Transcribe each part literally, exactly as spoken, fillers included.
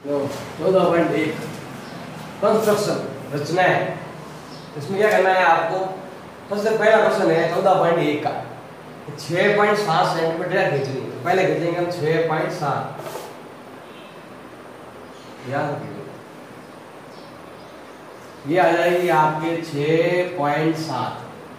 चौदह पॉइंट एक कंस्ट्रक्शन रचना है। इसमें क्या करना है आपको? सबसे पहला क्वेश्चन है चौदह पॉइंट एक का, छह पॉइंट सात सेंटीमीटर खींचनी है। पहले खींचेंगे हम छह पॉइंट सात, याद रखिए ये आ जाएगी आपके छह पॉइंट सात।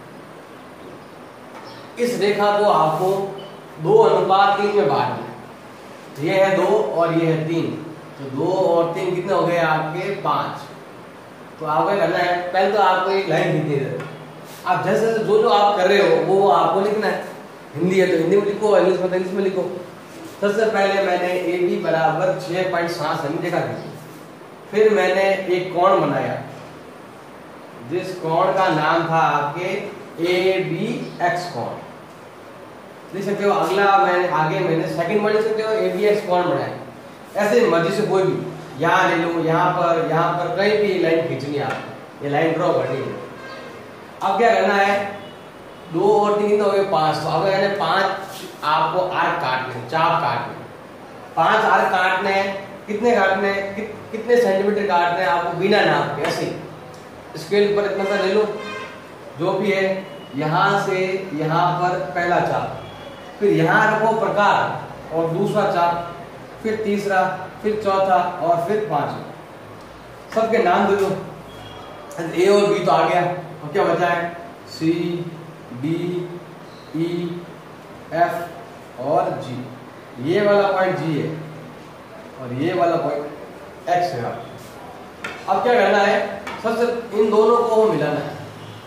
इस रेखा को आपको दो अनुपात तीन में बांटना है। ये है दो और ये है तीन, तो दो और तीन कितने हो गए आपके? पांच। तो आपको करना है, पहले तो आपको एक लाइन खींचनी है। आप जैसे जो जो आप कर रहे हो वो आपको लिखना है। हिंदी है तो हिंदी में लिखो, इंग्लिश में तो इंग्लिश में लिखो। सबसे पहले मैंने ए बी बराबर छह पॉइंट सात सेंटीमीटर का खींचा। फिर मैंने एक कोण बनाया, जिस कोण का नाम था आपके ए बी एक्स कोण। लिख सकते हो। अगला मैंने आगे मैंने सेकंड में लिख सकते हो ए बी एक्स कोण बनाया। ऐसे मर्जी से कोई भी यहाँ ले लो, यहाँ पर यहाँ पर कहीं भी लाइन खींचनी है आपको, ये लाइन ड्रॉ करनी है। अब क्या करना है? दो और तीन हो गए पांच। तो अब यानी पांच आपको आर्क काटने, चाप काटने, पांच आर्क काटने हैं। कितने काटने हैं? कि, कितने सेंटीमीटर काटने हैं आपको बिना नाप के? ऐसे स्केल पर इतना सा ले लो जो भी है। यहाँ से यहाँ पर पहला चाप, फिर यहाँ रखो प्रकार और दूसरा चाप, फिर तीसरा, फिर चौथा और फिर पांचवा। सबके नाम दे दो। ए और बी तो आ गया, अब क्या बचा है? सी, डी, ई, एफ और जी। ये वाला पॉइंट जी है और ये वाला पॉइंट एक्स है। अब क्या करना है? सबसे इन दोनों को मिलाना है,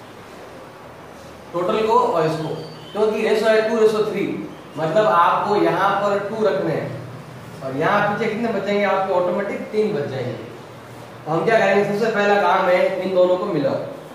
टोटल को और इसको, क्योंकि रेशो है टू रेशो थ्री। मतलब आपको यहाँ पर टू रखने हैं और यहाँ पीछे कितने बचेंगे आपके? ऑटोमेटिक तीन बच जाएंगे। तो हम क्या करेंगे? सबसे पहला काम है इन दोनों को मिलाओ।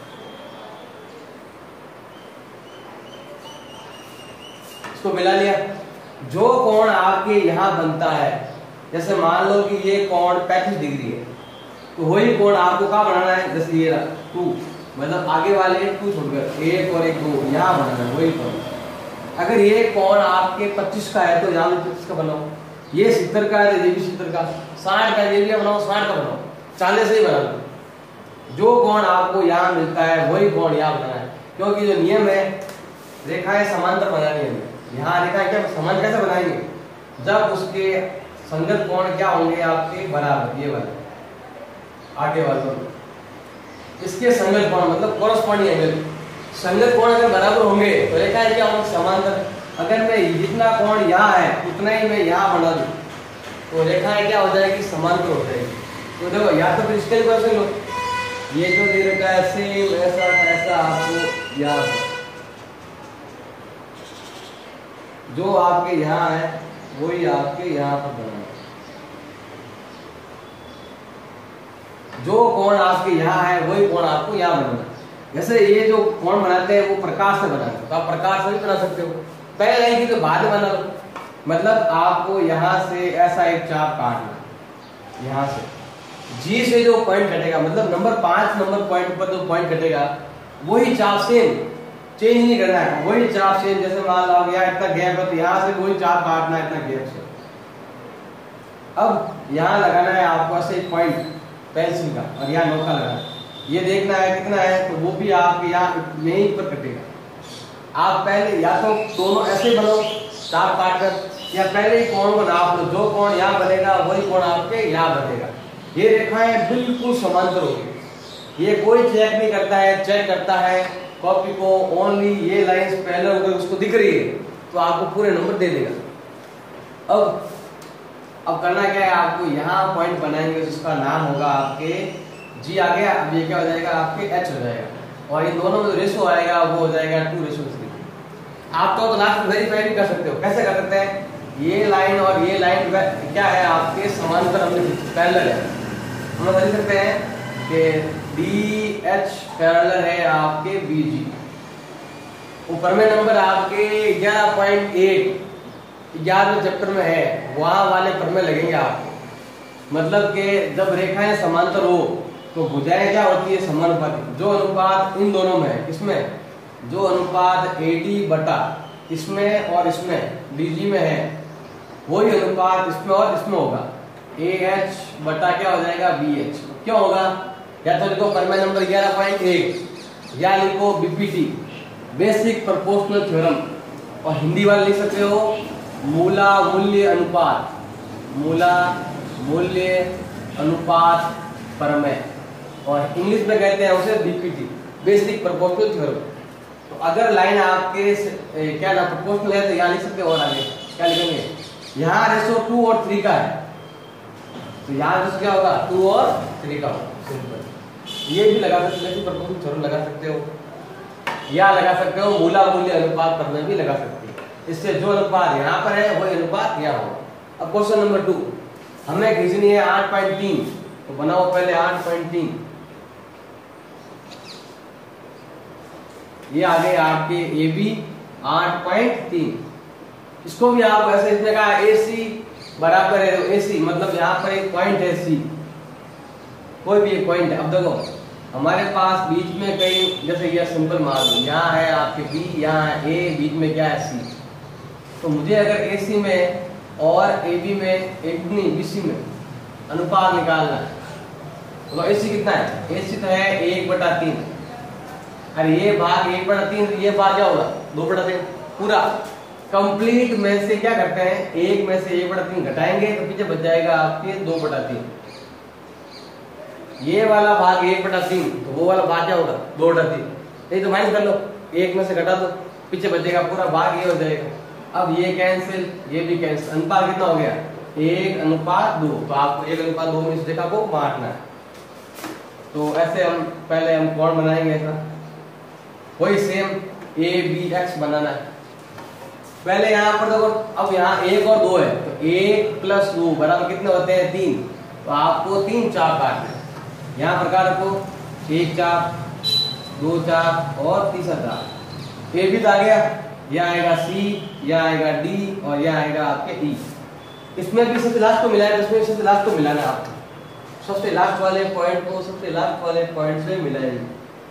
इसको मिला लिया। जो कोण आपके यहाँ बनता है, जैसे मान लो कि ये कोण पैंतीस डिग्री है, तो वही कोण आपको कहाँ बनाना है? जैसे ये टू, मतलब आगे वाले टू छोड़कर एक और एक दो यहाँ बनाना है, वही कोण। अगर ये कोण आपके पच्चीस का है तो यहाँ भी पच्चीस का बनाओ। ये सत्तर का है तो ये भी सत्तर का, साठ का ये भी बनाओ, साठ का बनाओ, चालीस से ही बना लो। जो कोण आपको यहाँ मिलता है वही कोण यहाँ बनाना है, क्योंकि जो नियम है रेखाएं समांतर बनानी है। यहाँ रेखाएं क्या समांतर कैसे बनाएंगे? जब उसके संगत कोण क्या होंगे आपके? बराबर। ये वाले आगे वाले इसके संगत कोण मतलब कॉरस्पॉन्डिंग एंगल, संगत कोण अगर बराबर होंगे तो रेखाएं क्या होंगी? समांतर। अगर मैं जितना कोण यहाँ है उतना ही मैं यहाँ बना दूं तो रेखाएं क्या हो जाएगी? समांतर हो जाएगी। तो देखो या तो फिर स्केल कर लो, ये जो दे रखा है सेम ऐसा ऐसा आपको याद है। जो आपके यहाँ है वही आपके यहाँ पर बनाना। जो कोण आपके यहाँ है वही कोण आपको यहाँ बनाना। जैसे ये जो कोण बनाते हैं वो प्रकाश से बनाते हैं, तो आप प्रकाश से भी बना सकते हो। पहले लाइन की तो बाद में बना लो। मतलब आपको यहाँ से ऐसा एक चाप काटना, यहाँ से जी से जो पॉइंट कटेगा, मतलब नंबर पांच नंबर पॉइंट पर जो पॉइंट कटेगा वही चाप सेम, चेंज नहीं करना है, वही चाप सेम। जैसे मान लो यहाँ इतना गैप है तो यहाँ से वही चाप काटना है इतना गैप से। अब यहाँ लगाना है आपको ऐसे एक पॉइंट पेंसिल का और यहाँ नोका लगाना है। ये देखना है कितना है, तो वो भी आपके यहाँ यहीं पर कटेगा। आप पहले या तो दोनों ऐसे बनाओ चाप काट कर, या पहले ही कोण को नाप लो। जो कोण यहाँ बनेगा वही कोण आपके यहाँ बनेगा। ये रेखाएं बिल्कुल समांतर होगी। ये कोई चेक नहीं करता है, चेक करता है कॉपी को ओनली ये लाइंस पहले अगर उसको दिख रही है तो आपको पूरे नंबर दे देगा। अब अब करना क्या है? आपको यहाँ पॉइंट बनाएंगे जिसका नाम होगा आपके जी आ गया। अब ये क्या हो जाएगा? आपके एच हो जाएगा और इन दोनों में जो रेशो आएगा वो हो जाएगा टू रेशो थ्री। आप तो लास्ट में वेरीफाई भी कर सकते हो। कैसे कर सकते हैं? ये लाइन और ये लाइन क्या है आपके? समांतर, हमने पैरेलल है। हम बता सकते हैं कि डी एच पैरेलल है आपके बी जी। ऊपर में नंबर आपके ग्यारह पॉइंट एक ग्यारहवें चैप्टर में है, वहां वाले पर में लगेंगे आपको। मतलब कि जब रेखाएं समांतर हो तो भुजाएं क्या होती है? समानुपाती। जो अनुपात इन दोनों में है, इसमें जो अनुपात ए डी बटा इसमें और इसमें डी जी में है, वही अनुपात इसमें और इसमें होगा। ए एच बटा क्या हो जाएगा बी एच। क्यों होगा, या तो लिखो फॉर्मूला नंबर ग्यारह पॉइंट एक या लिखो बीपीटी बेसिक प्रोपोर्शनल थ्योरम, और हिंदी वाले लिख सकते हो मूला मूल्य अनुपात, मूला मूल्य अनुपात प्रमेय, और इंग्लिश में कहते हैं उसे बीपीटी बेसिक प्रोपोर्शनल थ्योरम। तो अगर लाइन आपके ए, क्या ना प्रोपोर्शनल है तो यहाँ लिख सकते हो, और आगे क्या लिखेंगे, यहाँ रेशो टू और थ्री का है तो यहाँ रेशो क्या होगा टू और थ्री का होगा, सिंपल। ये भी लगा सकते हो, प्रोपोर्शनल थ्योरम लगा सकते हो, या लगा सकते हो मूला मूल्य अनुपात प्रमेय भी लगा सकते हो। इससे जो अनुपात यहाँ पर है वही अनुपात यहाँ होगा। अब क्वेश्चन नंबर टू, हमें खींचनी है आठ पॉइंट तीन, तो बनाओ पहले आठ पॉइंट तीन। ये आ गए आपके ए बी आठ पॉइंट तीन। इसको भी आप ऐसे इसने कहा ए सी बराबर है, ए सी मतलब यहाँ पर एक पॉइंट है सी, कोई भी एक पॉइंट है। अब देखो हमारे पास बीच में कई, जैसे ये सिंपल मान लो यहाँ है आपके बी, यहाँ है ए, बीच में क्या है सी। तो मुझे अगर ए सी में और ए बी में एक नहीं बी सी में अनुपात निकालना है तो ए सी कितना है, ए सी तो है एक बटा तीन। अरे ये भाग एक बटा तीन, ये भाग क्या होगा दो बटा तीन। पूरा कंप्लीट में से क्या करते हैं, एक में से एक बटा तीन घटाएंगे तो पीछे बच जाएगा आपके दो बटा तीन। ये वाला भाग एक बटा तीन, तो वो वाला भाग क्या होगा दो बटा तीन। ये तो माइनस कर लो, एक में से घटा दो, पीछे बचेगा पूरा भाग ये हो जाएगा। अब ये कैंसिल, ये भी कैंसिल, अनुपात कितना हो गया एक अनुपात दो। तो आपको एक अनुपात दो में इस रेखा को बांटना है। तो ऐसे हम पहले हम कोण बनाएंगे, ऐसा वही सेम ए बी एक्स बनाना है। पहले यहाँ पर देखो, अब यहाँ एक और दो है तो एक प्लस दो बराबर कितने होते हैं तीन। तो आपको तीन चाप काटना है, यहाँ प्रकार रखो एक चाप, दो चाप और तीसरा चाप। ए भी तो आ गया, यह आएगा सी, यह आएगा डी और यह आएगा आपके ई। इसमें भी सबसे लास्ट को मिलाना, इसमें सबसे लास्ट को मिलाना है आपको, सबसे लास्ट वाले पॉइंट को सबसे लास्ट वाले पॉइंट से मिलाएंगे,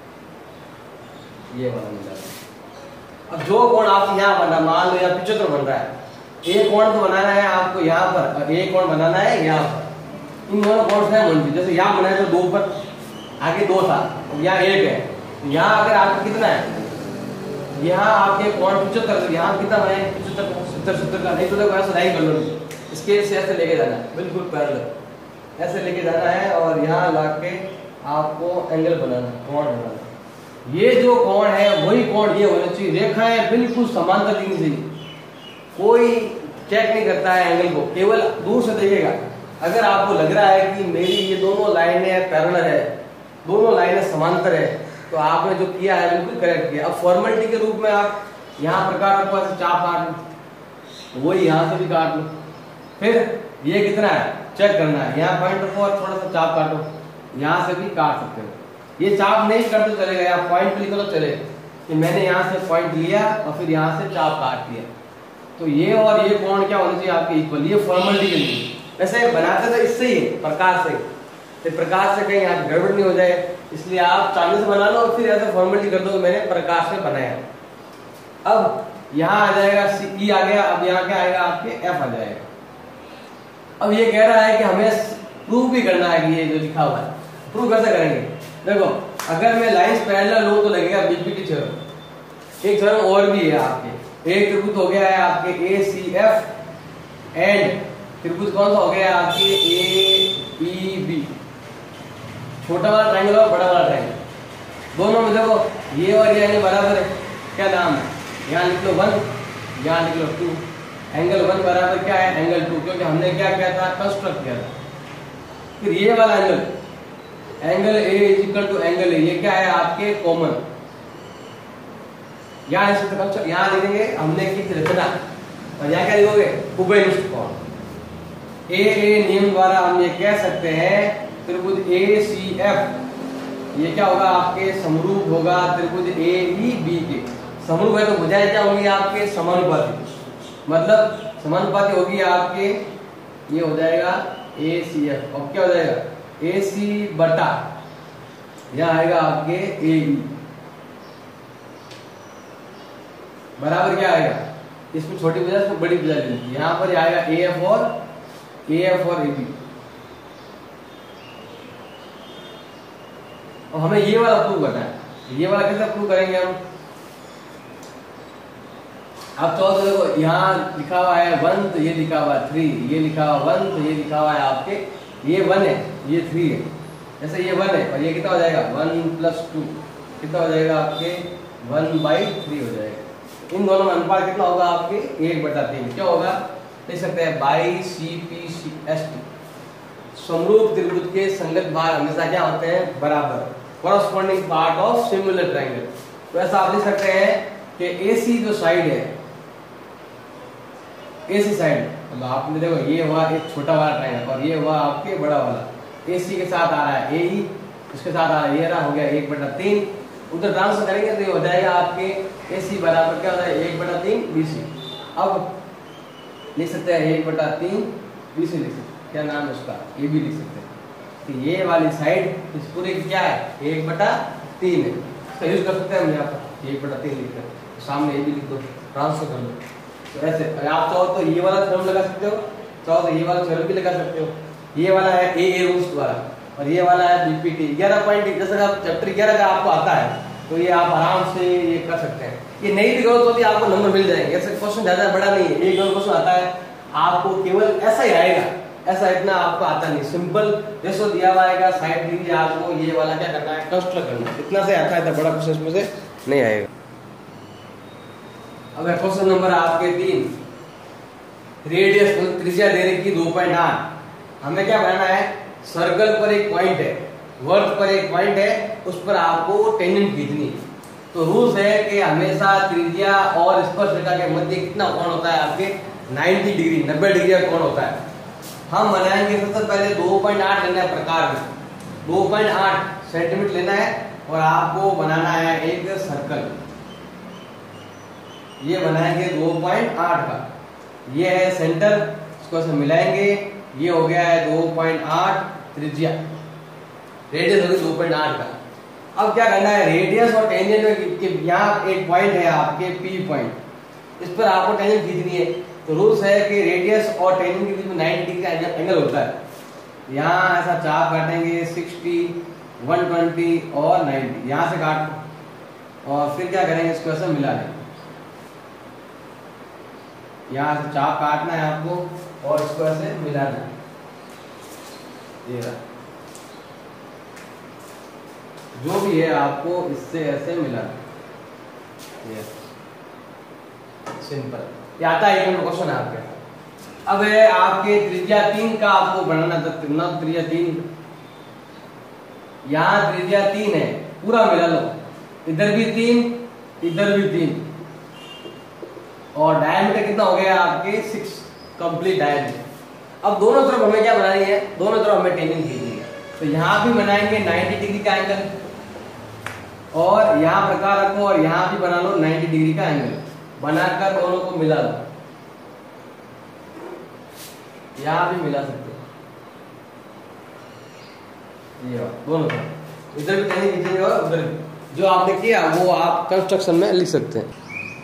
ये वाला मिला। अब जो कोण आप यहाँ बना, मान लो यहाँ पिछहत्तर बन रहा है, एक कोण तो बनाना है आपको यहाँ पर और एक कोण बनाना है यहाँ पर। इन दोनों कोण से मन, जैसे यहाँ बनाए तो दो पर आगे दो था, यहाँ एक है। यहाँ अगर आपको कितना है, यहाँ आपके कोण पिछहत्तर, यहाँ कितना बनाए पिछहत्तर सत्तर सत्तर का। नहीं तो देखो ऐसा नहीं कर लो, स्केल से ऐसे लेके जाना है, बिल्कुल पैरेलल ऐसे लेके जाना है और यहाँ लाके आपको एंगल बनाना, कोण बनाना। ये जो कोण है वही कोण ये होना चाहिए, रेखाएं बिल्कुल समांतर दिखनी चाहिए। कोई चेक नहीं करता है एंगल को, केवल दूर से देखेगा। अगर आपको लग रहा है कि मेरी ये दोनों लाइनें पैरेलल है, दोनों लाइनें समांतर है, तो आपने जो किया है बिल्कुल करेक्ट किया। अब फॉर्मेलिटी के रूप में आप यहाँ प्रकार का चाप काट लो, वही यहाँ से भी काट लो। फिर ये कितना है चेक करना है, यहाँ पॉइंट रखो और थोड़ा सा चाप काटो, यहाँ से भी काट सकते हो। ये चाप नहीं करते चलेगा, यहाँ पॉइंट लिखो तो चले कि मैंने यहाँ से पॉइंट लिया और फिर यहाँ से चाप काट दिया। तो ये और ये कोण क्या होना चाहिए आपके इक्वल, ये फॉर्मेलिटी के लिए। वैसे बनाते तो इससे ही प्रकाश से, फिर प्रकाश से कहीं यहाँ गड़बड़ नहीं हो जाए, इसलिए आप चांदी से बना लो और फिर ऐसे फॉर्मेलिटी कर दो मैंने प्रकाश से बनाया। अब यहाँ आ जाएगा सी, ई आ गया। अब यहाँ क्या आएगा आपके एफ आ जाएगा। अब ये कह रहा है कि हमें प्रूव भी करना है कि ये जो लिखा हुआ है, प्रूव कैसे करेंगे। देखो अगर मैं लाइंस पैरेलल लूं तो लगेगा बीपीटी थ्योरम। एक थ्योरम और भी है आपके, एक त्रिभुज हो गया है आपके ए सी एफ एंड त्रिभुज कौन सा हो गया आपके ए पी बी, छोटा वाला ट्रायंगल और बड़ा वाला ट्रायंगल। दोनों में देखो ये और ये एंगल बराबर है, क्या नाम है, यहाँ लिख लो वन, यहाँ लिख लो टू। एंगल वन बराबर क्या है एंगल टू, क्योंकि हमने क्या किया था कंस्ट्रक्ट किया था। फिर ये वाला angle, angle A is equal to angle A, ये क्या है आपके कॉमन। यहाँ यहाँ लिखेंगे हमने की रचना, और यहाँ क्या लिखोगे उभयनिष्ठ कोण। ए ए नियम द्वारा हम ये कह सकते हैं त्रिभुज ए सी एफ ये क्या होगा आपके समरूप होगा त्रिभुज ए ई बी के। समरूप है तो भुजाएं क्या होंगी आपके समानुपाती, मतलब समानुपाती होगी आपके, ये हो जाएगा ए सी एफ। और क्या हो जाएगा ए सी बटा यह आएगा आपके ए ई बराबर क्या आएगा, इसमें छोटी भुजा इसमें बड़ी भुजा लेंगे, यहाँ पर आएगा ए एफ और ए एफ और ए बी। और हमें ये वाला प्रूव करना है। ये वाला कैसे प्रूव करेंगे हम? आप चाहो तो देखो यहाँ लिखा हुआ है वन, तो ये लिखा हुआ है थ्री, ये लिखा हुआ वन, तो ये लिखा हुआ है आपके ये वन है, ये थ्री है। जैसे ये वन है और ये कितना हो जाएगा वन प्लस टू, कितना हो जाएगा आपके वन बाई थ्री हो जाएगा। इन दोनों में अनुपात कितना होगा आपके एक बटा तीन। क्या होगा देख सकते हैं by C P C S T. समरूप त्रिभुज के संगत भाग हमेशा क्या होते हैं बराबर, corresponding part of similar triangle. तो ऐसा आप लिख सकते हैं कि एसी जो साइड है, एसी साइड मतलब आपने देखो ये हुआ एक छोटा वाला ट्रायंगल और ये हुआ आपके बड़ा वाला, एसी के साथ आ रहा है ए ई, उसके साथ आ रहा है ये रहा, हो गया एक बटा तीन। उधर ट्रांसफर करेंगे तो ये हो जाएगा आपके एसी बराबर क्या होता है एक बटा तीन बी सी। अब लिख सकते हैं एक बटा तीन बी सी लिख सकते हैं, क्या नाम है उसका ए बी लिख सकते हैं। तो ये वाली साइड इस पूरे की क्या है एक बटा तीन है, इसका यूज कर सकते हैं हम यहाँ पर एक बटा तीन लिख कर सामने ए बी लिख दो, ट्रांसफर कर लो। तो ऐसे आप चाहो तो ये वाला थ्योरम लगा सकते हो, चाहो तो ये वाला थ्योरम भी लगा सकते हो। ये वाला है ए ए रूल्स वाला और ये वाला है बीपीटी ग्यारह पॉइंट। जैसे आप चैप्टर ग्यारह का आपको आता है तो ये आप आराम से ये कर सकते हैं। ये नहीं भी करो तो भी आपको नंबर मिल जाएंगे। ऐसे क्वेश्चन ज्यादा बड़ा नहीं है, एक दो क्वेश्चन आता है आपको केवल ऐसा ही आएगा, ऐसा इतना आपको आता नहीं। सिंपल जैसे दिया हुआ आएगा साइड दीजिए, आपको ये वाला क्या करना है कंस्ट्रक्ट करना है, इतना से आता है, इतना बड़ा क्वेश्चन इसमें से नहीं आएगा। अब क्वेश्चन नंबर आपके तीन, रेडियस त्रिज्या दे रही दो पॉइंट आठ, हमें क्या बनाना है सर्कल पर एक पॉइंट है, वर्त पर एक पॉइंट है, उस पर आपको टेंजेंट खींचनी है। तो रूल्स है कि हमेशा त्रिज्या और स्पर्शरेखा के मध्य कितना कोण होता है आपके नब्बे डिग्री, नब्बे डिग्री का कोण होता है। हम बनाएंगे सबसे पहले दो पॉइंट आठ लेना है प्रकार में, दो पॉइंट आठ सेंटीमीटर लेना है और आपको बनाना है एक सर्कल। ये बनाएंगे दो पॉइंट आठ का, ये है सेंटर, इसको ऐसे मिलाएंगे, ये हो गया है दो पॉइंट आठ त्रिज्या, रेडियस होगी दो पॉइंट आठ का। अब क्या करना है रेडियस और टेंजेंट में, यहाँ एक पॉइंट है आपके पी पॉइंट, इस पर आपको टेंजेंट खींचनी है। तो रूल्स है कि रेडियस और टेंजेंट के बीच में नब्बे डिग्री का एंगल होता है। यहाँ ऐसा चाप काटेंगे साठ, एक सौ बीस और नब्बे, यहाँ से काट और फिर क्या करेंगे इसको ऐसा मिला लेंगे। यहाँ से चाप काटना है आपको और इसको ऐसे मिलाना है, ये रहा। जो भी है आपको इससे ऐसे मिलाना, ये सिंपल। ये आता है एक नंबर क्वेश्चन है आपके। अब है आपके त्रिज्या तीन का आपको बनाना था, त्रिज्या तीन, यहाँ त्रिज्या तीन है, पूरा मिला लो, इधर भी तीन इधर भी तीन, और डायमीटर कितना हो गया आपके सिक्स, कंप्लीट डायमीटर। अब दोनों तरफ हमें क्या बनानी है, दोनों तरफ हमें टेंजेंट खींचनी है। तो यहाँ भी बनाएंगे नब्बे डिग्री का एंगल और यहाँ प्रकार रखो और यहाँ भी बना लो नब्बे डिग्री का एंगल, बनाकर दोनों को मिला लो, यहाँ भी मिला सकते हो, ये दोनों तरफ, इधर भी टेंजेंट खींचेंगे और उधर भी। जो आपने किया वो आप कंस्ट्रक्शन में लिख सकते हैं।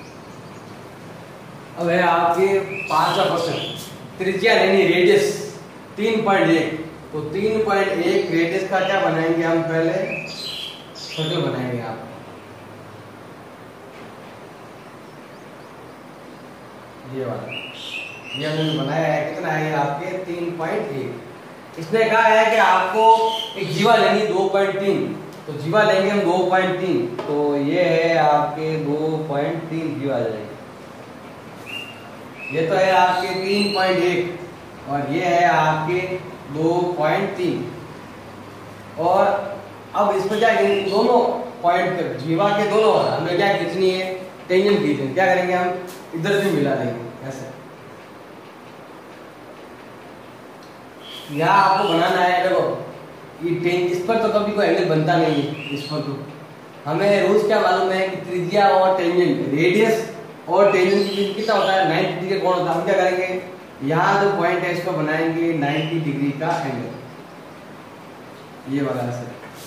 अब है आपके पांचवा क्वेश्चन, त्रिज्या लेनी रेडियस तीन पॉइंट एक, तो तीन पॉइंट एक रेडियस का क्या बनाएंगे हम, पहले सर्कल बनाएंगे आप। ये वाला ये हमने बनाया है, कितना है आपके तीन पॉइंट एक। इसने कहा है कि आपको एक जीवा लेनी दो पॉइंट तीन, तो जीवा लेंगे हम दो पॉइंट तीन, तो ये है आपके दो पॉइंट तीन जीवा जाएगी। ये तो है आपके तीन पॉइंट एक और ये है आपके दो पॉइंट तीन। और अब इसमें क्या दोनों पॉइंट जीवा के दोनों हमें क्या खींचनी है, टेंजेंट खींचनी। क्या करेंगे हम, इधर भी मिला देंगे ऐसे। यहाँ आपको बनाना है, देखो ये टेंजेंट, इस पर तो कभी कोई एंगल बनता नहीं है, इस पर तो हमें रूल्स क्या मालूम है कि त्रिज्या और टेंजेंट, रेडियस और टेंजेंट के बीच कितना होता है नब्बे डिग्री का कोण होता है। हम क्या करेंगे, यहाँ जो पॉइंट है इसको बनाएंगे नब्बे डिग्री का एंगल, ये वाला ऐसे।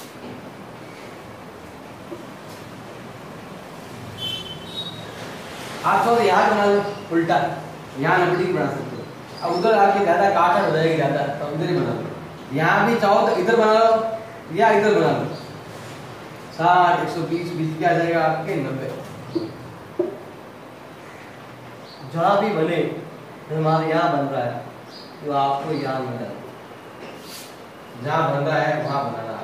आप तो यहाँ बना लो उल्टा, यहाँ नब्बे डिग्री बना सकते हो। अब उधर आके ज्यादा काटा हो जाएगी ज्यादा, तो उधर ही बना लो। यहाँ भी चाहो तो इधर बना लो या इधर बना लो, साठ, एक सौ बीस, बीस क्या आ जाएगा आपके नब्बे। जहां भी बने हमारे यहाँ बन रहा है तो आपको यहाँ बनाना, जहाँ बन रहा है वहां बनाना।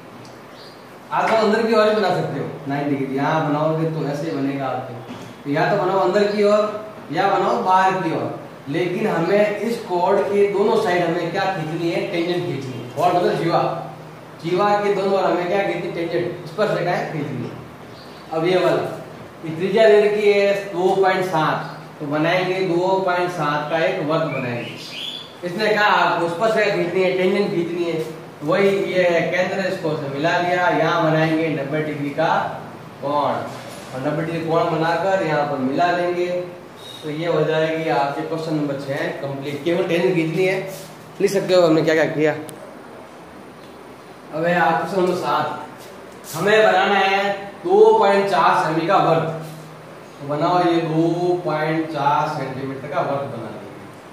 आप अंदर की ओर बना सकते हो नाइन्टी डिग्री, यहाँ बनाओगे तो ऐसे बनेगा आपके, तो या तो बनाओ अंदर की ओर या बनाओ बाहर की ओर, लेकिन हमें इस कोड के दोनों साइड हमें क्या खींचनी है, टेंजेंट खींचनी है। और मतलब जीवा जीवा के दोनों ओर हमें क्या खींचनी, टेंजेंट स्पर्शरेखाएं खींचनी है। अब ये वाला त्रिज्या दे रखी है दो पॉइंट सात, तो बनाएंगे दो पॉइंट सात का एक वर्ग बनाएंगे। इसने कहा आपको स्पर्शरेखा खींचनी है, टेंजेंट खींचनी है, वही ये है केंद्र, इसको से मिला लिया। यहाँ बनाएंगे नब्बे डिग्री का कोण, और नब्बे डिग्री कोण बनाकर यहाँ पर मिला लेंगे, तो ये हो जाएगी आपके क्वेश्चन नंबर छह कंप्लीट। केवल टेंजेंट खींचनी है, लिख सकते हो हमने क्या क्या किया। अब है आप क्वेश्चन नंबर सात, हमें बनाना है दो पॉइंट चार सेमी का वर्ग, तो बनाओ ये दो पॉइंट चार सेंटीमीटर का वर्ग बना देंगे।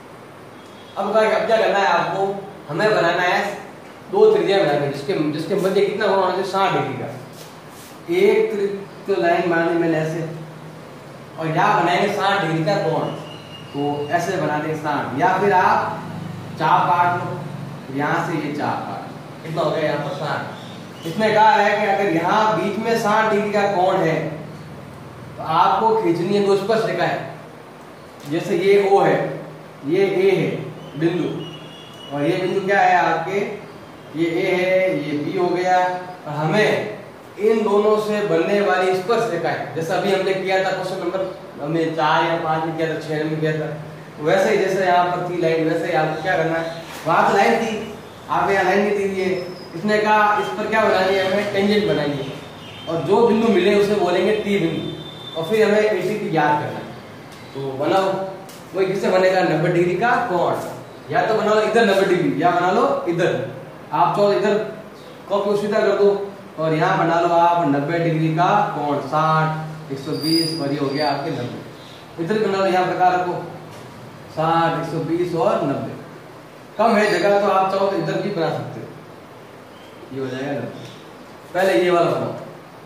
अब क्या करना है आपको, हमें बनाना है दो त्रिज्या बनाएंगे जिसके जिसके मध्य कितना होना चाहिए, साठ डिग्री का। एक तो लाइन बनानी मैंने ऐसे, और यहाँ बनाएंगे साठ डिग्री का कोण, तो ऐसे बना देंगे साठ, या फिर आप चाप काट लो, यहाँ से ये चाप काट, कितना हो गया यहाँ पर साठ। इसने कहा है कि अगर यहाँ बीच में साठ डिग्री का कोण है तो आपको खींचनी है दो स्पर्शरेखाएं, जैसे ये O है, ये A है बिंदु, और ये बिंदु क्या है आपके, ये A है, ये B हो गया, और हमें इन दोनों से बनने वाली स्पर्शरेखाएं, जैसा अभी हमने किया था क्वेश्चन नंबर हमने चार या पांच में किया था, छह में किया था, वैसे ही जैसे यहाँ पर थी लाइन, वैसे ही आपको क्या करना है, वहां तो लाइन थी, आप यहाँ लाइन नहीं दी हुई है, इसने कहा इस पर क्या बनानी है, हमें टेंजेंट बनानी है, और जो बिंदु मिले उसे बोलेंगे टी बिंदु, और फिर हमें एटी की याद करना है। तो बनाओ, वही किससे बनेगा, नब्बे डिग्री का कोण, या तो बना लो इधर नब्बे डिग्री, या बना लो इधर, आप तो इधर कॉपी सीधा कर दो, और यहाँ बना लो आप नब्बे डिग्री का कोण, साठ, एक सौ बीस, और ये हो गया आपके नब्बे। इधर बना लो, यहाँ प्रकार रखो साठ, एक सौ बीस और नब्बे। कम है जगह तो आप चाहो तो इधर भी बना सकते हो, ये हो जाएगा नब्बे। पहले ये वाला बनाओ,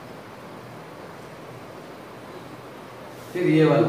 फिर ये वाला।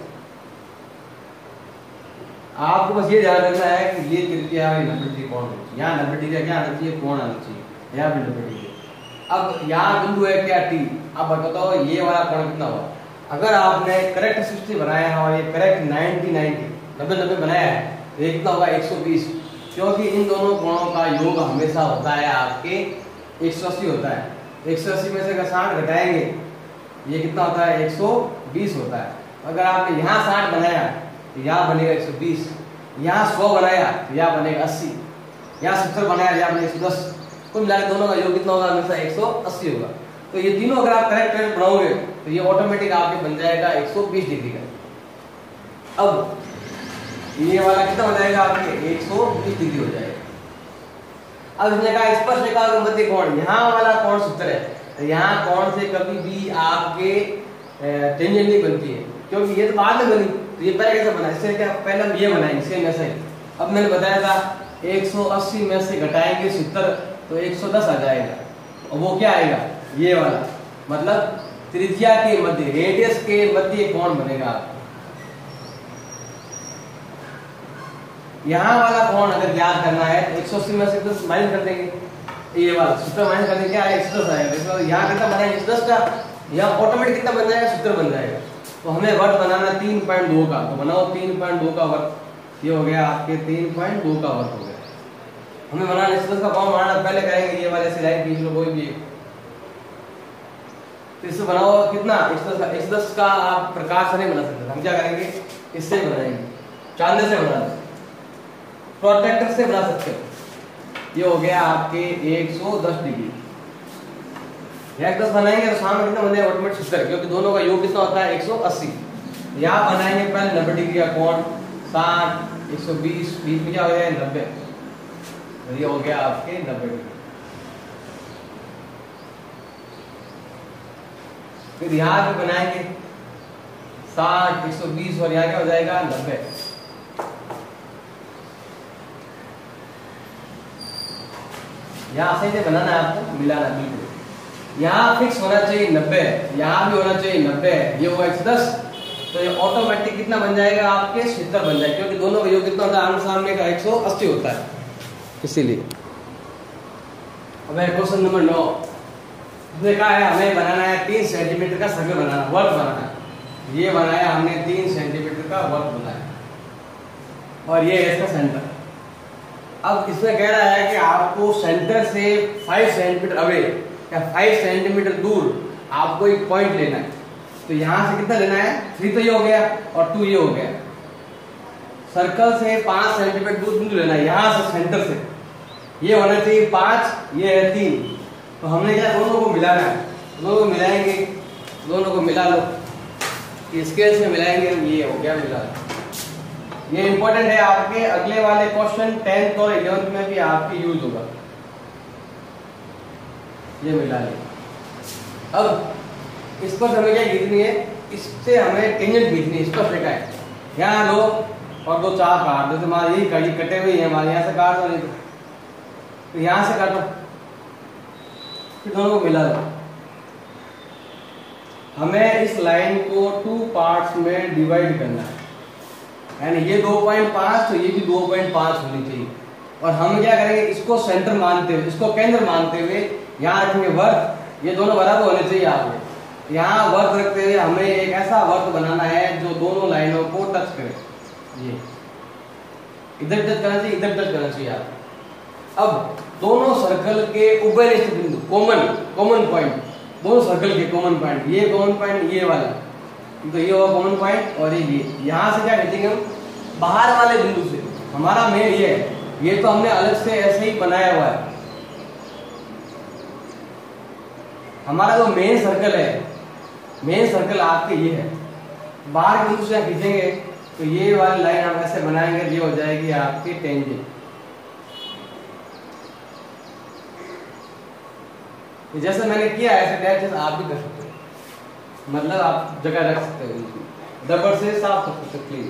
आपको बस ये ध्यान रखना है कि ये त्रिज्या नब्बे डिग्री कोण होना चाहिए, यहाँ नब्बे डिग्री क्या आना चाहिए, कोण आना चाहिए, यहाँ भी नब्बे डिग्री। अब यहाँ बिंदु है क्या टी, अब बताओ ये वाला कोण कितना हुआ। अगर आपने करेक्ट सिक्सटी बनाया है और ये करेक्ट नाइन्टी नाइन्टी नब्बे नब्बे बनाया है, तो ये कितना होगा, एक सौ बीस, क्योंकि इन दोनों कोणों का योग हमेशा होता है आपके एक सौ अस्सी होता है। एक सौ अस्सी में से अगर साठ घटाएंगे ये कितना होता है, एक सौ बीस होता है। अगर आपने यहाँ साठ बनाया तो यहाँ बनेगा एक सौ बीस, यहाँ सौ बनाया तो यहाँ बनेगा अस्सी, यहाँ सत्तर बनाया यहाँ बनेगा एक सौ दस, कुल मिलाकर दोनों का योग कितना होगा, हमेशा एक सौ अस्सी होगा। तो ये तीनों अगर आप करेक्ट करेक्ट बनाओगे तो ये ऑटोमेटिक आपके बन जाएगा एक सौ बीस डिग्री का। अब ये वाला कितना हो जाएगा आपके, एक सौ बीस डिग्री हो जाएगा। अब इसने कहा स्पर्शरेखा का मध्य कोण, यहाँ वाला कोण सत्तर है, तो यहाँ कोण से कभी भी आपके टेंजेंट नहीं बनती है, क्योंकि ये तो बाद में बनी, तो ये पहले कैसे बना, इससे क्या पहले हम ये बनाएंगे सेम ऐसे ही। अब मैंने बताया था एक सौ अस्सी में से घटाएंगे सत्तर तो एक सौ दस आ जाएगा, और वो क्या आएगा, ये वाला, मतलब त्रिज्या के मध्य, रेडियस के मध्य कोण बनेगा आपको। यहाँ वाला कोण अगर याद करना है तो एक सौ अस्सी में से दस माइनस कर देंगे, ये वाला सत्तर माइनस कर देंगे, क्या है, एक सौ दस आएगा। यहाँ कितना बनाएंगे, एक सौ दस का, यहाँ ऑटोमेटिक कितना बन जाएगा, सत्तर बन जाएगा। तो हमें वर्ग बनाना तीन पॉइंट दो का, तो बनाओ तीन पॉइंट दो का वर्ग, ये हो गया आपके तीन पॉइंट दो का वर्ग हो गया। हमें बनाना एक सौ दस का कोण बनाना, पहले करेंगे ये वाले सिलाई खींच लो कोई भी, फिर से बनाओ कितना, एक सौ दस का। एक सौ दस का आप प्रकाश से नहीं बना सकते, हम क्या करेंगे, इससे बनाएंगे, चांदे से बना सकते, प्रोटेक्टर से बना सकते हो। ये हो गया आपके एक सौ दस डिग्री। एक दस बनाएंगे तो सामने कितना बनेगा, ऑटोमेटिक सत्तर, क्योंकि दोनों का योग कितना होता है, एक सौ अस्सी। यहाँ बनाएंगे पहले नब्बे डिग्री का कोण, साठ, एक सौ बीस, बीस में क्या हो गया, नब्बे, ये हो गया आपके नब्बे डिग्री। फिर यहाँ पे बनाएंगे साठ, एक सौ बीस, और यहाँ क्या हो जाएगा, नब्बे। यहाँ सही से बनाना है आपको, मिलाना बिल्कुल। यहाँ फिक्स होना चाहिए नब्बे, यहाँ भी होना चाहिए नब्बे, ये होगा एक सौ दस, तो ये ऑटोमेटिक कितना बन जाएगा आपके सत्तर बन जाएगा, क्योंकि दोनों का योग कितना होता है आमने सामने का एक सौ अस्सी होता है, इसीलिए। अब क्वेश्चन नंबर नौ, इसमें कहा है हमें बनाना है तीन सेंटीमीटर का सर्कल बनाना, वर्क बनाना है। ये बनाया हमने तीन सेंटीमीटर का वर्क बनाया और ये है इसका सेंटर। अब इसमें कह रहा है कि आपको सेंटर से पाँच सेंटीमीटर अवे या पाँच सेंटीमीटर दूर आपको एक पॉइंट लेना है। तो यहां से कितना लेना है, थ्री तो ये हो गया और टू ये हो गया। सर्कल से पांच सेंटीमीटर दूर बिंदु लेना है, यहां से सेंटर से ये होना चाहिए पांच, ये है तीन। तो हमने क्या दोनों को मिलाना है, दोनों को मिलाएंगे, दोनों को मिला लो, स्केल से मिलाएंगे हम, ये हो गया मिला। ये इंपॉर्टेंट है आपके अगले वाले क्वेश्चन टेंथ और इलेवेंथ में भी आपके यूज होगा। ये मिला लिया। अब इस पर हमें क्या खींचनी है, इससे हमें टेंजेंट खींचनी है, इस पर फेंका है। यहाँ लो और दो चार काट दो, हमारी यही कड़ी कटे हुई है, हमारे यहाँ से काट दो, नहीं तो यहाँ से काटो, फिर दोनों को मिला दो। हमें इस लाइन को टू पार्ट्स में डिवाइड करना है, यानी ये दो पॉइंट पाँच तो ये भी दो पॉइंट पाँच होनी चाहिए। और हम क्या करेंगे, इसको सेंटर मानते हुए, इसको केंद्र मानते हुए यहाँ रखेंगे वर्क, ये दोनों बराबर होने चाहिए आपको। यहाँ वर्क रखते हुए हमें एक ऐसा वर्क बनाना है जो दोनों लाइनों को टच करे। ये इधर टच करना चाहिए, इधर टच करना चाहिए आपको। अब दोनों सर्कल के उभयनिष्ठ बिंदु, कॉमन कॉमन पॉइंट, दोनों सर्कल के कॉमन पॉइंट, ये कॉमन पॉइंट ये वाला, तो ये होगा कॉमन पॉइंट और ये यहाँ से क्या खींचेंगे हम, बाहर वाले बिंदु से। हमारा मेन ये है, ये तो हमने अलग से ऐसे ही बनाया हुआ है। हमारा जो मेन सर्कल है, मेन सर्कल आपके ये है, बाहर बिंदु से खींचेंगे तो ये वाली लाइन हम ऐसे बनाएंगे, ये हो जाएगी आपकी टेंजेंट। जैसे मैंने किया ऐसे डैश आप भी कर सकते हो, मतलब आप जगह रख सकते हो, रबर से साफ कर सकते हो क्लीन।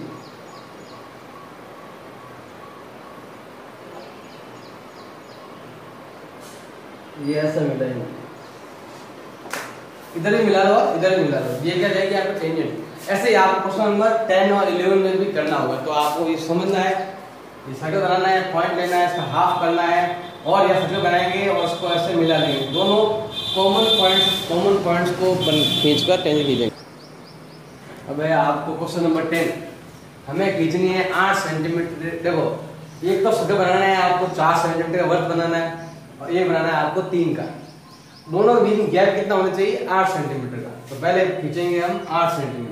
ये ऐसा मिलाएंगे, इधर भी मिला लो, इधर भी मिला लो, ये क्या जाएगी आपका टेंजेंट। ऐसे ही आपको क्वेश्चन नंबर टेन और इलेवन में भी करना होगा। तो आपको ये समझना है, ये सर्कल बनाना है, पॉइंट लेना है, इसका हाफ करना है और यह सर्कल बनाएंगे और उसको ऐसे मिला लेंगे। दोनों कॉमन पॉइंट्स कॉमन पॉइंट्स को खींचकर टेंजेंट खींचेंगे। अब है आपको क्वेश्चन नंबर टेन, हमें खींचनी है आठ सेंटीमीटर। देखो एक तो सर्कल बनाना है आपको, चार सेंटीमीटर का वर्क बनाना है और ये बनाना है आपको तीन का। दोनों के बीच में गैप कितना होना चाहिए, आठ सेंटीमीटर का। तो पहले खींचेंगे हम आठ सेंटीमीटर।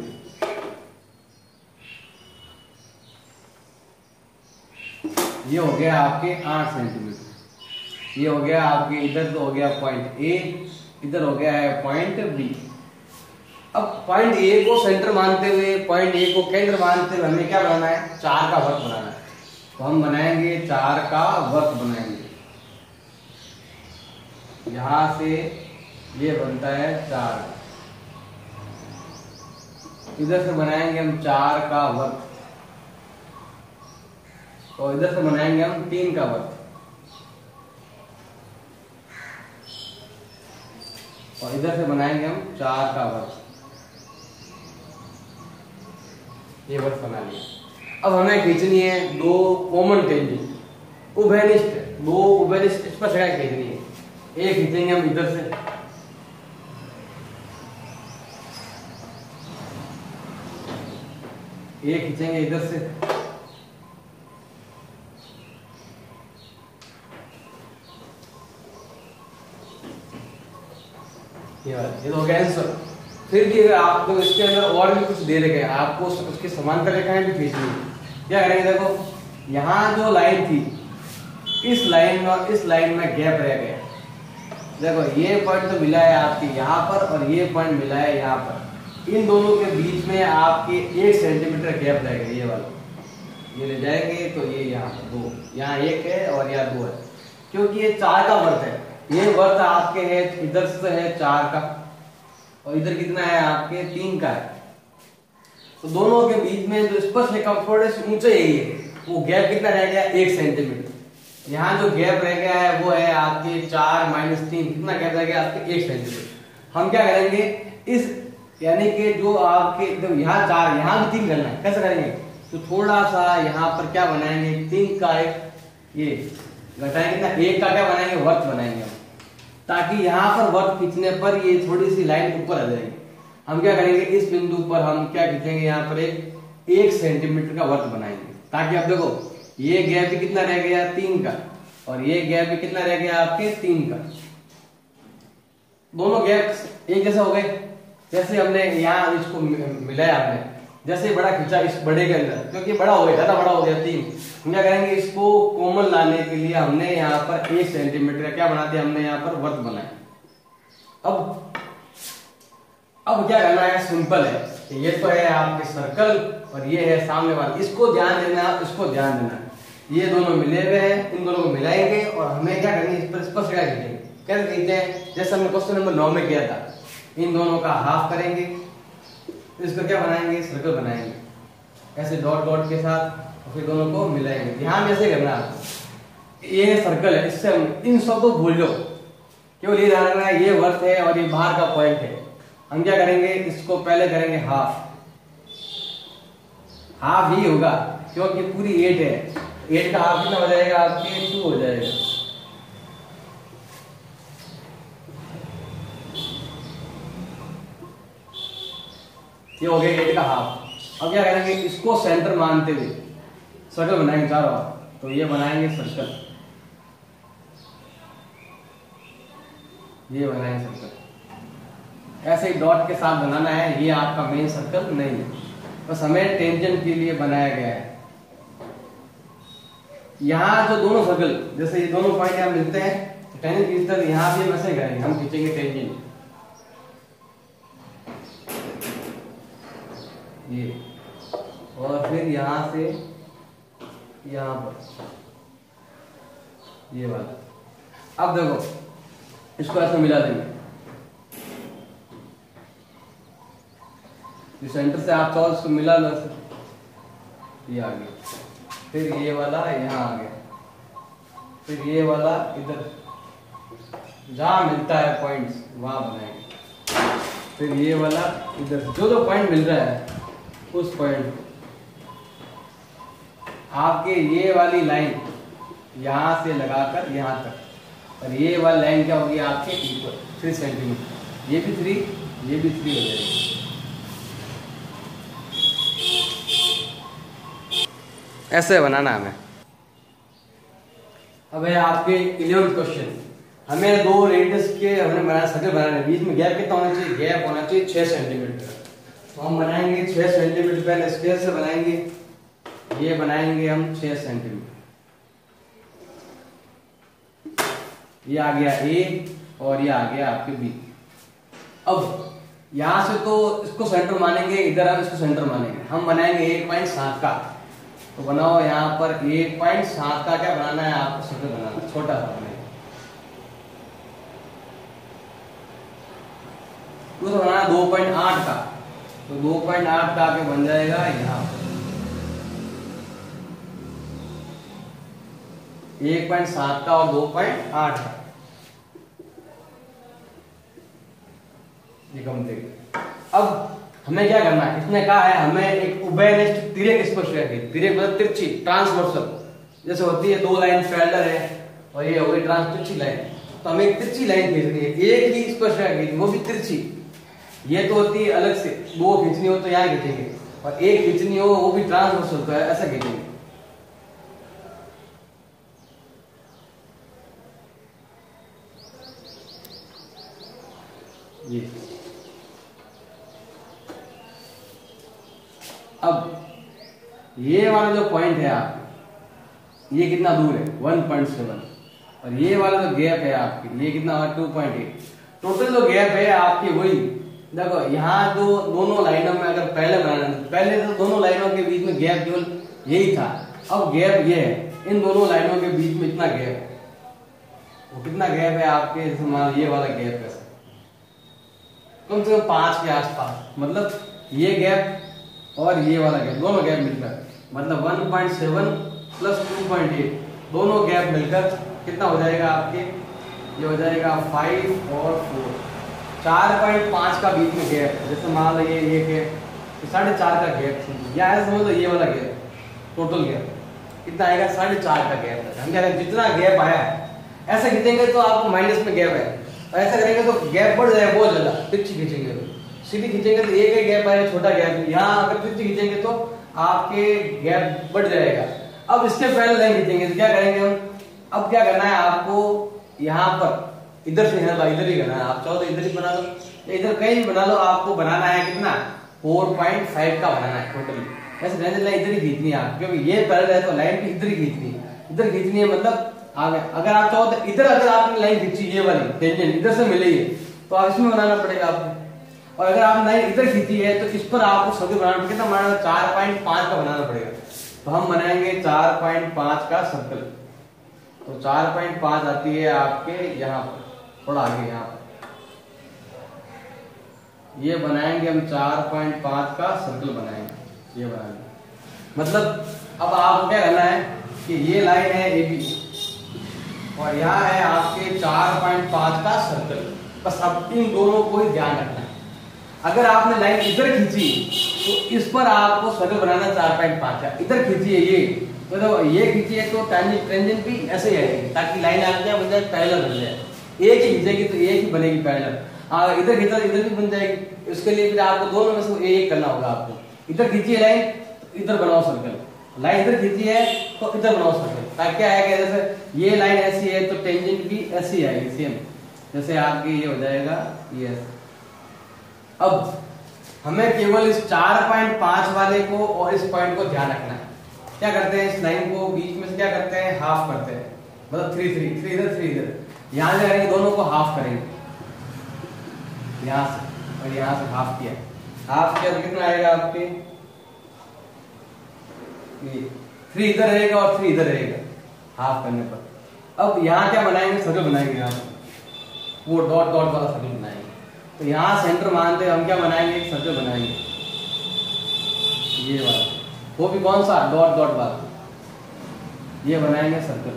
ये हो गया आपके आठ सेंटीमीटर, ये हो गया आपके, इधर तो हो गया पॉइंट ए, इधर हो गया है पॉइंट बी। अब पॉइंट ए को सेंटर मानते हुए, पॉइंट ए को केंद्र मानते हुए हमें क्या बनाना है, चार का वर्क बनाना है। तो हम बनाएंगे चार का वर्क बनाएंगे। यहां से ये बनता है चार, इधर से बनाएंगे हम चार का वर्क और इधर से बनाएंगे हम तीन का वर्क और इधर से बनाएंगे हम चार का वर्क। ये वर्क बना लिया। अब हमें खींचनी है दो कॉमन टेंजेंट, उभयनिष्ठ, दो उभयनिष्ठ इस पर जगह खींचनी है। एक खींचेंगे हम इधर से, एक खींचेंगे इधर से, ये ये हो गया आंसर। फिर भी अगर आपको इसके अंदर और भी कुछ दे रखे हैं, आपको उसके समांतर रेखाएं भी खींचनी है। क्या करेंगे, देखो यहाँ जो लाइन थी, इस लाइन और इस लाइन में गैप रह गया। देखो ये पॉइंट तो मिला है आपके यहाँ पर और ये पॉइंट मिला है यहाँ पर, इन दोनों के बीच में आपके एक सेंटीमीटर गैप रहेगा। ये वाला ये ले जाएंगे तो ये यहाँ दो, यहाँ एक है और यहाँ दो है, क्योंकि ये चार का वर्क है। ये वर्क आपके है, इधर से है चार का और इधर कितना है आपके तीन का है। तो दोनों के बीच में जो स्पर्श रेखा थोड़े से ऊंचे यही है, वो गैप कितना रह गया, एक सेंटीमीटर। यहाँ जो गैप रह गया है वो है आपके चार माइनस तीन, कितना गैप रह गया आपके एक सेंटीमीटर। हम क्या करेंगे इस यानी कि जो आपके तो यहाँ चार यहाँ भी तीन करना है, कैसे करेंगे तो थोड़ा सा यहाँ पर क्या बनाएंगे तीन का एक ये घटाएंगे ना, एक का क्या बनाएंगे वर्त बनाएंगे हम, ताकि यहाँ पर वर्त खींचने पर ये थोड़ी सी लाइन ऊपर आ जाएगी। हम क्या करेंगे इस बिंदु पर हम क्या खींचेंगे यहाँ पर एक एक सेंटीमीटर का वर्त बनाएंगे, ताकि आप देखो ये गैप भी कितना रह गया तीन का और ये गैप भी कितना रह गया आपके तीन का, दोनों गैप एक जैसे हो गए। जैसे हमने यहाँ इसको मिलाया आपने, जैसे बड़ा खींचा इस बड़े के अंदर, क्योंकि बड़ा हो गया ज्यादा बड़ा हो गया तीन, हम क्या करेंगे इसको कॉमन लाने के लिए हमने यहाँ पर एक सेंटीमीटर का क्या बना दिया हमने यहाँ पर वर्त बनाया। अब अब क्या करना है सिंपल है, ये तो है आपके सर्कल और ये है सामने वाला, इसको ध्यान देना इसको ध्यान देना, ये दोनों मिले हुए हैं, इन दोनों को मिलाएंगे और हमें क्या करनी है इस पर स्पर्श रेखा खींचेंगे। कैसे खींचते हैं जैसे हमने क्वेश्चन नंबर नौ में किया था, इन दोनों का हाफ करेंगे, इसको क्या बनाएंगे सर्कल बनाएंगे ऐसे डॉट डॉट के साथ और फिर दोनों को मिलाएंगे। ध्यान ऐसे करना आपको, ये सर्कल है, इससे हम इन सब को भूल लो, केवल ये ध्यान रखना है ये वर्त है और ये बाहर का पॉइंट है। हम क्या करेंगे इसको पहले करेंगे हाफ, हाफ ही होगा क्योंकि पूरी एट है, एट का हाफ कितना हो जाएगा आपके टू हो जाएगा। ये हो गया एट का हाफ। अब क्या करेंगे इसको सेंटर मानते हुए सर्कल बनाएंगे चारों, तो ये बनाएंगे सर्कल, ये बनाएंगे सर्कल, ऐसे ही डॉट के साथ बनाना है, ये आपका मेन सर्कल नहीं है, बस हमें टेंजेंट के लिए बनाया गया है। यहाँ जो दोनों सर्कल जैसे ये दोनों पॉइंट यहाँ मिलते हैं, टेंजेंट खींचते हैं, यहाँ भी हम ऐसे करेंगे, हम खींचेंगे टेंजेंट ये, और फिर यहां से यहां पर ये वाला। अब देखो इसको ऐसे मिला देंगे, इस सेंटर से आप चाहो इसको मिला लो ऐसे, ये आ गया, फिर ये वाला यहाँ आ गया, फिर ये वाला इधर जहां मिलता है पॉइंट्स वहां बनाएंगे, फिर ये वाला इधर जो जो पॉइंट मिल रहा है उस पॉइंट आपके ये वाली लाइन यहां से लगाकर यहां तक, और ये वाली लाइन क्या होगी आपके ऊपर थ्री सेंटीमीटर, ये भी थ्री ये भी थ्री हो जाएगी। ऐसे बनाना हमें। अब है आपके इलेवेंथ क्वेश्चन, हमें दो रेडियस के हमने बनाया सर्कल बनाना है, बीच में गैप कितना होना चाहिए, गैप होना चाहिए छह सेंटीमीटर। तो हम बनाएंगे छह सेंटीमीटर, पहले स्केल से बनाएंगे, ये बनाएंगे हम छह सेंटीमीटर, ये आ गया ए और ये आ गया आपके बी। अब यहां से तो इसको सेंटर मानेंगे, इधर हम इसको सेंटर मानेंगे, हम बनाएंगे एक पॉइंट सात का, तो बनाओ यहाँ पर एक पॉइंट सात का क्या बनाना है आपको सर्कल बनाना, छोटा सा बनाएंगे, तो बनाना दो पॉइंट आठ का, तो दो पॉइंट आठ का आगे बन जाएगा यहाँ पर एक पॉइंट सात का और दो पॉइंट आठ का, ये कंप्लीट। अब हमें क्या करना है, इसने कहा है हमें एक उभयनिष्ठ तिर्यक स्पर्शरेखा की, तिर्यक मतलब तिरछी ट्रांसवर्सल, जैसे होती है दो लाइन पैरेलल है और ये हो गई ट्रांस तिरछी लाइन, तो हमें एक तिरछी लाइन खींचनी है, एक ही स्पर्शरेखा खींचनी वो भी तिरछी, ये तो होती है अलग से, दो खींचनी हो तो यहाँ खींचेंगे और एक खींचनी हो वो भी ट्रांसवर्सल तो है ऐसा खींचेंगे। ये अब ये वाला जो पॉइंट है आप ये कितना दूर है वन पॉइंट सेवन, और ये वाला जो गैप है आपकी ये कितना हुआ टू पॉइंट एट, टोटल जो गैप है आपकी वही देखो, यहाँ जो दोनों लाइनों में अगर पहले बनाना पहले तो दोनों लाइनों के बीच में गैप केवल यही था, अब गैप ये है, इन दोनों लाइनों के बीच में इतना गैप है, वो कितना गैप है आपके, ये वाला गैप है कम से कम पांच के आसपास, मतलब ये गैप और ये वाला गैप दोनों गैप मिलकर मतलब one point seven plus two point eight दोनों गैप मिलकर कितना हो जाएगा आपके, ये हो जाएगा फाइव और फोर, चार पॉइंट पाँच का बीच में गैप है। जैसे मान लो ये ये गैप साढ़े चार का गैप, या ऐसा समझ लो ये वाला गैप, टोटल गैप कितना आएगा, साढ़े चार का गैप है। हम कह रहे हैं जितना गैप आया है ऐसे खींचेंगे तो आपको माइनस में गैप है, और ऐसा करेंगे तो गैप बढ़ जाएगा बहुत ज्यादा। पिच खींचेंगे तो सीधी खींचेंगे तो एक ही गैप आएगा, छोटा गैप। यहाँ अगर पिच खींचेंगे तो आपके गैप बढ़ जाएगा। अब इसके पहले लाइन खींचेंगे तो क्या करेंगे हम, अब क्या करना है आपको, यहाँ पर इधर से है भाई, इधर ही करना है। आप चाहो तो इधर ही बना लो, इधर कहीं भी बना लो। आपको बनाना है कितना, फोर पॉइंट फाइव का बनाना है टोटली। ऐसे रेंज लाइन इधर ही खींचनी है आप, क्योंकि ये पैरेलल है तो लाइन भी इधर ही खींचनी है, इधर खींचनी है मतलब आगे। अगर आप चाहो तो इधर, अगर आपने लाइन खींची ये वाली टेंजेंट इधर से मिली है तो आप इसमें बनाना पड़ेगा आपको। और अगर आप लाइन इधर खींची है तो इस पर आपको सर्कल बनाना, कितना बनाना, चार पॉइंट पाँच का बनाना पड़ेगा। तो हम बनाएंगे चार पॉइंट पाँच का सर्कल। तो चार पॉइंट पाँच आती है आपके यहाँ पर, थोड़ा आगे यहाँ पर ये बनाएंगे हम, चार पॉइंट पाँच का सर्कल बनाएंगे, ये बनाएंगे। मतलब अब आपको क्या करना है कि ये लाइन है ए बी और यहाँ है आपके चार पॉइंट पाँच का सर्कल। बस अब इन दोनों को ही ध्यान रखना है। अगर आपने लाइन इधर खींची तो इस पर आपको सर्कल बनाना चार पॉइंट पाँच है। इधर खींची है ये, तो देखो ये खींची है तो टेंजेंट भी ऐसे ही आएगी, ताकि लाइन आपके क्या बन जाए, पैरेलल बन जाए। एक ही खींचेगी तो एक ही बनेगी पैरेलल। अगर इधर खींचा तो इधर भी बन जाएगी। उसके लिए फिर आपको दोनों में से एक करना होगा आपको। इधर खींची है लाइन तो इधर बनाओ सर्कल, लाइन इधर खींची है तो इधर बनाओ सर्कल, ताकि क्या है कि जैसे ये लाइन ऐसी है तो टेंजेंट भी ऐसी आएगी सेम। जैसे आपके ये हो जाएगा ये। अब हमें केवल इस चार पॉइंट पाँच वाले को और इस पॉइंट को ध्यान रखना है। क्या करते हैं, इस लाइन को बीच में से क्या करते हैं, हाफ करते हैं। मतलब थ्री थ्री थ्री इधर थ्री इधर, यहाँ से करेंगे दोनों को हाफ करेंगे, यहाँ से और यहाँ से हाफ किया। हाफ किया तो कितना आएगा आपके, थ्री इधर रहेगा और थ्री इधर रहेगा हाफ करने पर। अब यहाँ क्या बनाएंगे, सर्कल बनाएंगे, यहाँ वो डॉट डॉट वाला सर्कल बनाएंगे। तो यहाँ सेंटर मानते हम क्या बनाएंगे, एक सर्कल बनाएंगे ये वाला, वो भी कौन सा, डॉट डॉट वाला, ये बनाएंगे सर्कल।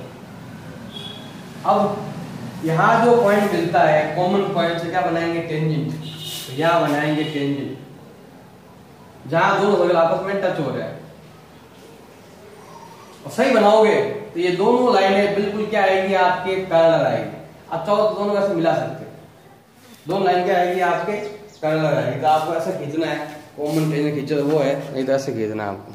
अब यहाँ जो पॉइंट मिलता है कॉमन पॉइंट से क्या बनाएंगे, टेंजेंट। तो यहाँ बनाएंगे टेंजेंट, जहां दोनों सर्कल आपस में टच हो रहे हैं। और सही बनाओगे तो ये दोनों लाइनें बिल्कुल क्या आएगी, आपके पैरेलल आएगी। अब चाहो तो दोनों ऐसे मिला सकते हैं, दोनों लाइन क्या आएगी आपके पैरेलल आएगी। तो आपको ऐसा खींचना है, कॉमन टेंजेंट खींचो वो है, नहीं तो ऐसे खींचना है आपको।